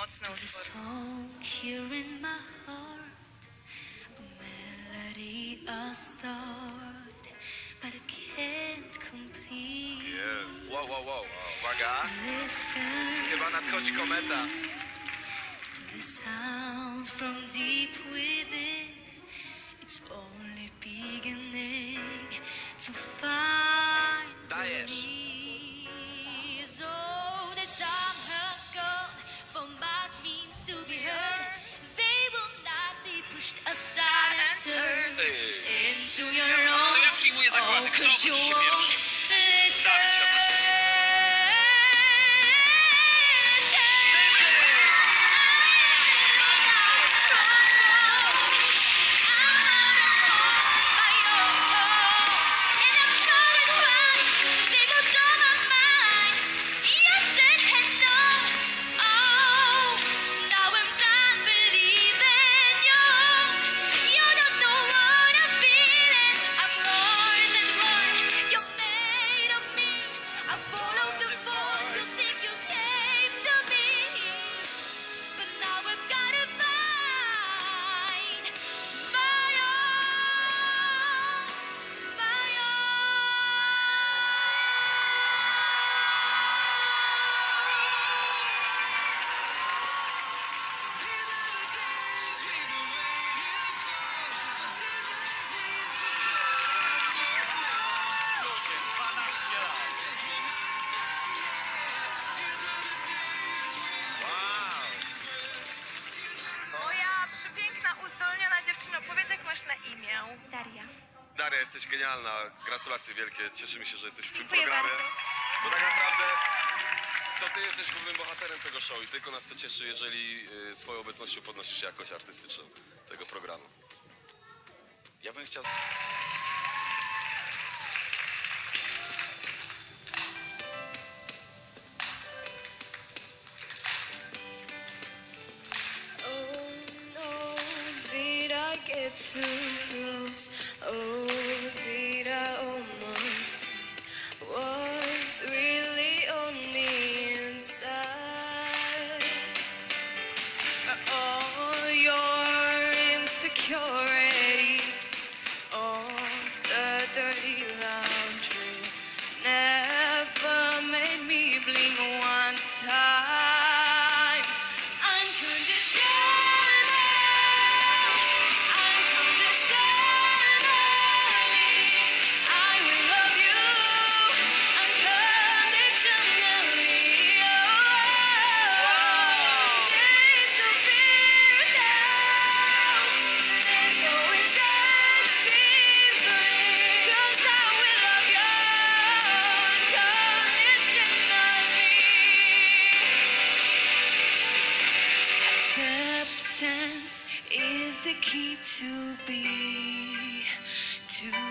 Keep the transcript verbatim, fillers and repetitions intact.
mocny utwór. Song here in my heart, a melody, a start, but I can't complete. Jest. Wow, wow, wow. Uwaga. Listen Chyba nadchodzi kometa. to the sound from deep within. It's only beginning to find Dajesz. release. Oh, the time has gone for my dreams to be heard. They will not be pushed aside and turned Ej. into your own. To ja przyjmuję zakłady. Oh, Kto 'cause you obudzi się won't pierwszy? listen. Moja przepiękna, uzdolniona dziewczyno, powiedz, jak masz na imię? Daria. Daria, jesteś genialna. Gratulacje wielkie. Cieszymy się, że jesteś w tym Dziękuję programie. bardzo. Bo tak naprawdę to ty jesteś głównym bohaterem tego show i tylko nas to cieszy, jeżeli y, swoją obecnością podnosisz jakość artystyczną tego programu. Ja bym chciał... Oh no, did I get too close? Oh, did I almost see what's really on the inside? All your insecurities, all the dirty laundry never made me blink one time. Unconditionally, unconditionally, I will love you unconditionally. Oh, there's no fear now. Let go and just be free. 'Cause I will love you unconditionally. Acceptance is the key to be, to